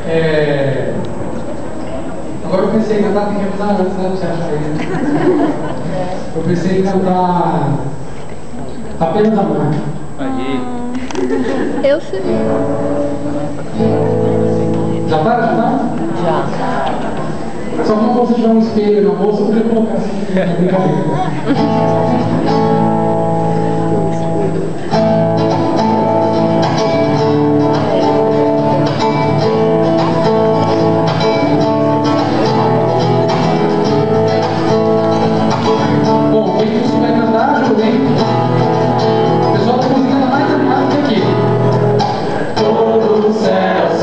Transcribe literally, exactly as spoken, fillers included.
É... Agora eu pensei em cantar, tem que avisar antes, né? Você acha aí? Eu pensei em cantar Apenas Amar. Aí. Eu sei. Já tá? Já tá? Já. Só quando você tiver um espelho na bolsa, eu poderia colocar assim, na brincadeira. Todo o céu